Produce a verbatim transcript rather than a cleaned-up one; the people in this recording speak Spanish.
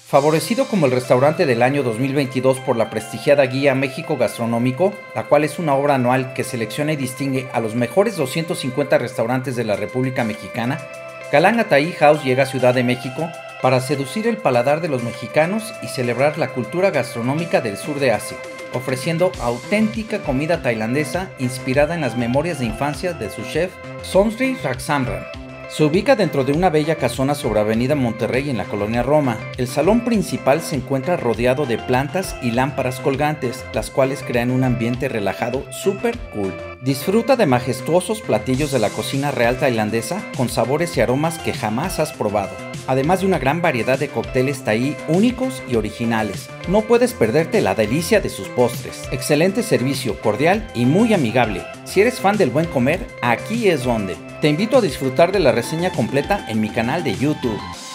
Favorecido como el restaurante del año dos mil veintidós por la prestigiada Guía México Gastronómico, la cual es una obra anual que selecciona y distingue a los mejores doscientos cincuenta restaurantes de la República Mexicana, Kalangatai House llega a Ciudad de México para seducir el paladar de los mexicanos y celebrar la cultura gastronómica del sur de Asia, ofreciendo auténtica comida tailandesa inspirada en las memorias de infancia de su chef Somsri Raksamran. Se ubica dentro de una bella casona sobre Avenida Monterrey en la colonia Roma. El salón principal se encuentra rodeado de plantas y lámparas colgantes, las cuales crean un ambiente relajado súper cool. Disfruta de majestuosos platillos de la cocina real tailandesa con sabores y aromas que jamás has probado, además de una gran variedad de cócteles thai únicos y originales. No puedes perderte la delicia de sus postres. Excelente servicio, cordial y muy amigable. Si eres fan del buen comer, aquí es donde. Te invito a disfrutar de la reseña completa en mi canal de YouTube.